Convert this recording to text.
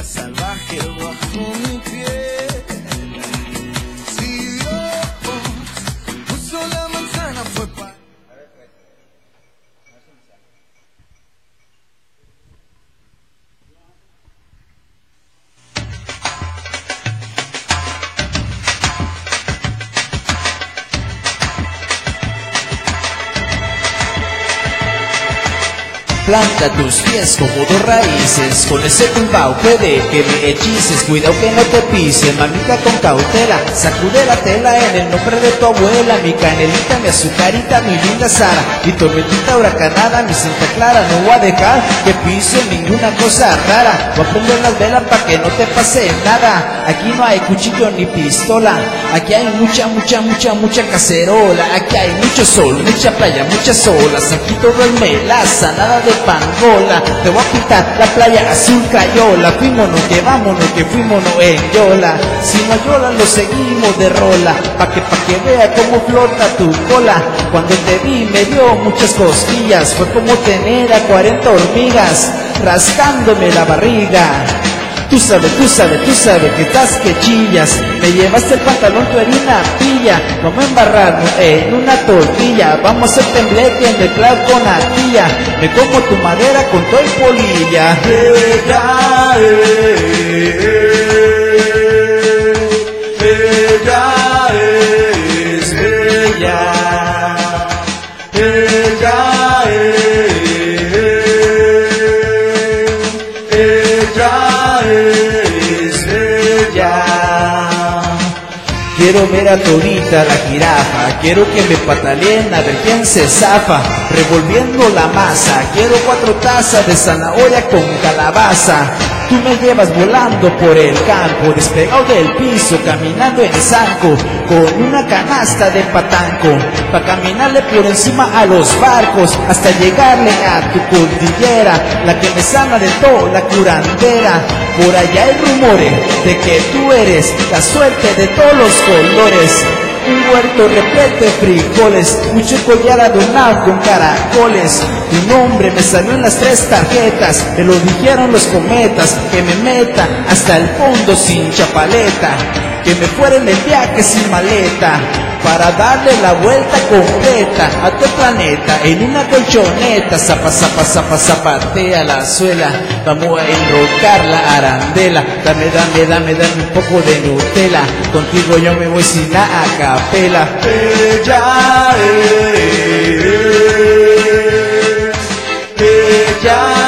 salvaje bajo mi piel. Si Dios puso la manzana fue para... Planta tus pies como dos raíces, con ese tumbao puede que me hechices. Cuidado que no te pise, mamita con cautela, sacude la tela en el nombre de tu abuela. Mi canelita, mi azucarita, mi linda Sara, mi tormentita huracanada, mi Santa Clara. No voy a dejar que pise ninguna cosa rara, voy a prender las velas pa' que no te pase nada. Aquí no hay cuchillo ni pistola, aquí hay mucha cacerola. Aquí hay mucho sol, mucha playa, muchas olas, aquí todo es melaza, nada de pangola. Te voy a pintar la playa azul crayola. Fuímonos, que vámonos, que fuímonos en yola. Si no yola lo seguimos de rola, pa' que vea cómo flota tu cola. Cuando te vi me dio muchas cosquillas, fue como tener a 40 hormigas rascándome la barriga. Tú sabes que estás que chillas. Me llevaste el pantalón, tú eres una pilla. Vamos a embarrarnos en una tortilla, vamos a hacer tembleque en el clavo con natilla. Me como tu madera con todo y polilla. Ella es bella. Quiero ver a Torita la jirafa, quiero que me pataleen a ver quién se zafa, revolviendo la masa. Quiero 4 tazas de zanahoria con calabaza. Tú me llevas volando por el campo, despegado del piso, caminando en zanco, con una canasta de patanco, pa' caminarle por encima a los barcos, hasta llegarle a tu cordillera, la que me sana de todo, la curandera. Por allá hay rumores de que tú eres la suerte de todos los colores. Un huerto repleto de frijoles, mucho collar adornado con caracoles. Tu nombre me salió en las 3 tarjetas, me lo dijeron los cometas, que me meta hasta el fondo sin chapaleta, que me fuera en el viaje sin maleta, para darle la vuelta completa a tu planeta en una colchoneta. Zapa, zapa, zapa, zapatea la suela, vamos a enrocar la arandela. Dame un poco de Nutella, contigo yo me voy sin la acapela. Ella